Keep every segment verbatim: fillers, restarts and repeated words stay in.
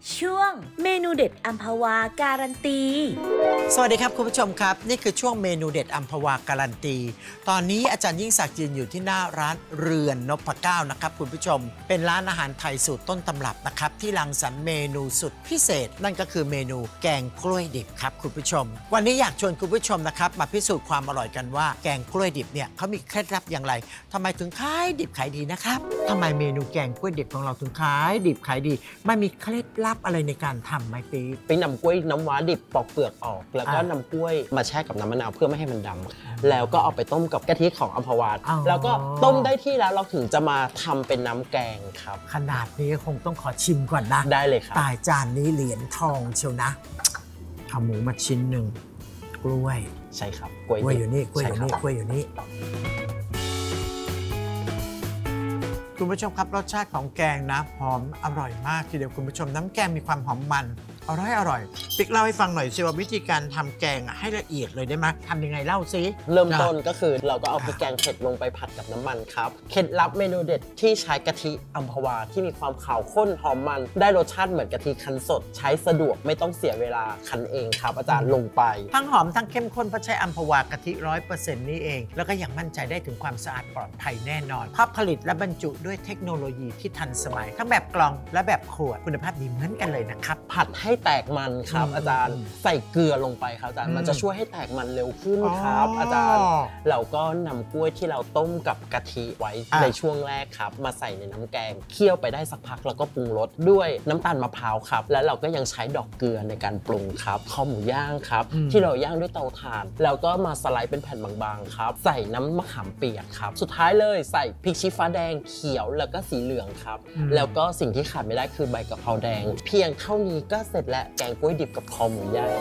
ช่วงเมนูเด็ดอัมพวาการันตีสวัสดีครับคุณผู้ชมครับนี่คือช่วงเมนูเด็ดอัมพวาการันตีตอนนี้อาจารย์ยิ่งศักดิ์ยืนอยู่ที่หน้าร้านเรือนนพเก้านะครับคุณผู้ชมเป็นร้านอาหารไทยสูตรต้นตำรับนะครับที่รังสรรค์เมนูสุดพิเศษนั่นก็คือเมนูแกงกล้วยดิบครับคุณผู้ชมวันนี้อยากชวนคุณผู้ชมนะครับมาพิสูจน์ความอร่อยกันว่าแกงกล้วยดิบเนี่ยเขามีเคล็ดลับอย่างไรทำไมถึงขายดิบขายดีนะครับทำไมเมนูแกงกล้วยดิบของเราถึงขายดิบขายดีไม่มีเคล็ดลับอะไรในการทำไหมปีไปนำกล้วยน้ำว้าดิบปอกเปลือกออกแล้วก็นำกล้วยมาแช่กับน้ำมะนาวเพื่อไม่ให้มันดำแล้วก็เอาไปต้มกับกะทิของอัมพวาแล้วก็ต้มได้ที่แล้วเราถึงจะมาทำเป็นน้ำแกงครับขนาดนี้คงต้องขอชิมก่อนนะได้เลยครับตายจานนี้เหรียญทองเชียวนะเอาหมูมาชิ้นหนึ่งกล้วยใช่ครับกล้วยอยู่นี่กล้วยอยู่นี่กล้วยอยู่นี่คุณผู้ชมครับรสชาติของแกงนะหอมอร่อยมากทีเดียวคุณผู้ชมน้ำแกงมีความหอมมันอร่อยอร่อยปิ๊กเล่าให้ฟังหน่อยสิว่าวิธีการทำแกงให้ละเอียดเลยได้ไหมทำยังไงเล่าซิเริ่มต้นก็คือเราก็เอาพริกแกงเผ็ดลงไปผัดกับน้ำมันครับเคล็ดลับเมนูเด็ดที่ใช้กะทิอัมพวาที่มีความขาวข้นหอมมันได้รสชาติเหมือนกะทิคั้นสดใช้สะดวกไม่ต้องเสียเวลาคั้นเองครับอาจารย์ลงไปทั้งหอมทั้งเข้มข้นเพราะใช้อัมพวากะทิร้อยเปอร์เซ็นต์นี่เองแล้วก็ยังมั่นใจได้ถึงความสะอาดปลอดภัยแน่นอนภาพผลิตและบรรจุด้วยเทคโนโลยีที่ทันสมัยทั้งแบบกล่องและแบบขวดคุณภาพดีเหมือนกันเลยนะครับผัดให้แตกมันครับอาจารย์ใส่เกลือลงไปครับอาจารย์มันจะช่วยให้แตกมันเร็วขึ้นครับอาจารย์เราก็นำกล้วยที่เราต้มกับกะทิไว้ในช่วงแรกครับมาใส่ในน้ำแกงเคี่ยวไปได้สักพักแล้วก็ปรุงรสด้วยน้ำตาลมะพร้าวครับแล้วเราก็ยังใช้ดอกเกลือในการปรุงครับคอหมูย่างครับที่เราย่างด้วยเตาถ่านแล้วก็มาสไลด์เป็นแผ่นบางๆครับใส่น้ำมะขามเปียกครับสุดท้ายเลยใส่พริกชี้ฟ้าแดงเขียวแล้วก็สีเหลืองครับแล้วก็สิ่งที่ขาดไม่ได้คือใบกะเพราแดงเพียงเท่านี้ก็เสร็จแล้วแกงกล้วยดิบกับคอหมูย่าง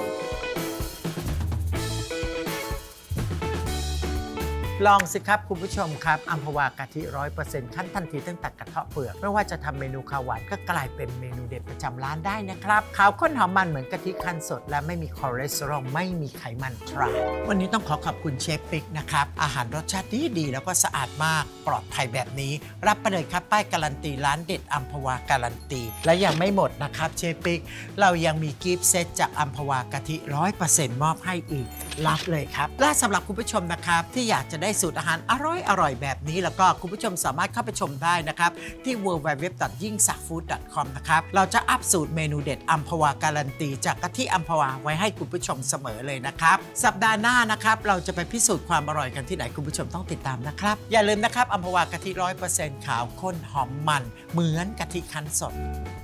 ลองสิครับคุณผู้ชมครับอัมพวากะทิร้อยเปอร์เซ็นต์ขั้นทันทีตั้งแต่กระเทาะเปลือกไม่ว่าจะทำเมนูข้าวหวานก็กลายเป็นเมนูเด็ดประจำร้านได้นะครับขาวข้นหอมมันเหมือนกะทิคั้นสดและไม่มีคอเลสเตอรอลไม่มีไขมันทรานวันนี้ต้องขอขอบคุณเชฟปิ๊กนะครับอาหารรสชาติดีดีแล้วก็สะอาดมากปลอดภัยแบบนี้รับไปเลยครับป้ายการันตีร้านเด็ดอัมพวาการันตีและยังไม่หมดนะครับเชฟปิ๊กเรายังมีกิฟต์เซตจากอัมพวากะทิร้อยเปอร์เซ็นต์มอบให้อีกรับเลยครับและสำหรับคุณผู้ชมนะครับที่อยากจะได้สูตรอาหารอร่อยอร่อยแบบนี้แล้วก็คุณผู้ชมสามารถเข้าไปชมได้นะครับที่ ดับเบิลยู ดับเบิลยู ดับเบิลยู ดอท ยิ่งศักดิ์ฟู้ด ดอท คอม นะครับเราจะอัพสูตรเมนูเด็ดอัมพวาการันตีจากกะทิอัมพวาไว้ให้คุณผู้ชมเสมอเลยนะครับสัปดาห์หน้านะครับเราจะไปพิสูจน์ความอร่อยกันที่ไหนคุณผู้ชมต้องติดตามนะครับอย่าลืมนะครับอัมพวากะทิร้อยเปอร์เซ็นต์ขาวข้นหอมมันเหมือนกะทิคั้นสด